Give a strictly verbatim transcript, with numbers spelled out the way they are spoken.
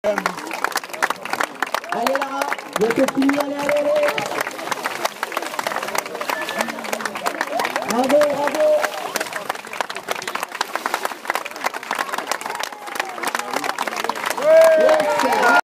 Allez Lara, bientôt fini, allez, allez, allez. Bravo, bravo.